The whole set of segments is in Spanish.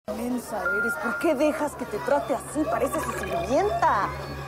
Mensa eres, ¿por qué dejas que te trate así? Pareces su sirvienta.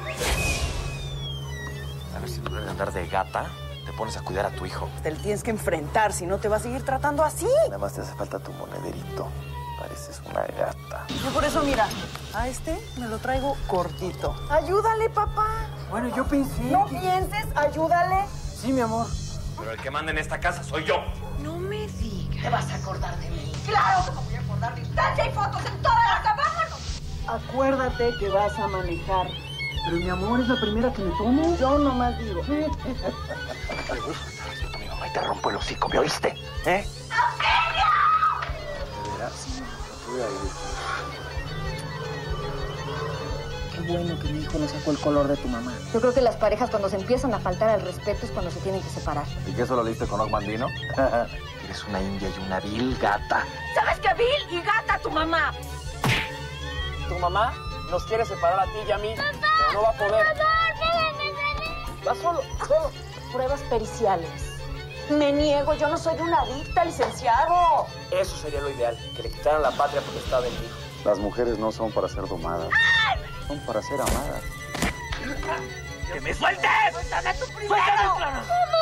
A ver si en lugar de andar de gata, te pones a cuidar a tu hijo. Te lo tienes que enfrentar, si no te va a seguir tratando así. Nada más te hace falta tu monederito. Pareces una gata. Yo por eso, mira, a este me lo traigo cortito. Ayúdale, papá. Bueno, yo pensé... No pienses, ayúdale. Sí, mi amor. Pero el que manda en esta casa soy yo. No me digas. ¿Te vas a acordar de mí? ¡Claro que me voy a acordar de usted! ¡Hay fotos en toda la casa! ¡Vámonos! Acuérdate que vas a manejar. Pero mi amor, es la primera que me tomo. Yo nomás digo. Te gusta estar esto con mi mamá y te rompo el hocico, ¿me oíste? ¿Eh? ¡Auxilio! ¿De veras? No voy a ir. Qué bueno que mi hijo no sacó el color de tu mamá. Yo creo que las parejas cuando se empiezan a faltar al respeto es cuando se tienen que separar. ¿Y qué eso lo leíste con Ogmandino? Eres una india y una vil gata. ¿Sabes qué, Bill? Y gata tu mamá. Tu mamá nos quiere separar a ti y a mí, pero no va a poder. Va solo. Pruebas periciales. Me niego, yo no soy una adicta, licenciado. Eso sería lo ideal, que le quitaran la patria potestad del hijo. Las mujeres no son para ser domadas. Son para ser amadas. ¡Que me sueltes! ¡Suéltame tú primero! ¡Suéltame, Clara!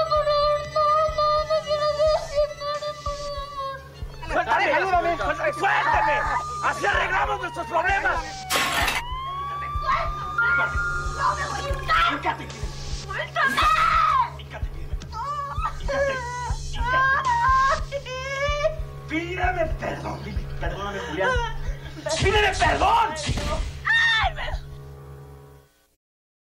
¡Suéltame, ayúdame! ¡Suéltame! ¡Así arreglamos nuestros problemas! ¡No me voy a hincar! ¡Híncate! ¡Suéltame! ¡Híncate, pídeme! ¡Pídeme perdón! Perdóname, Julián. ¡Pídeme perdón!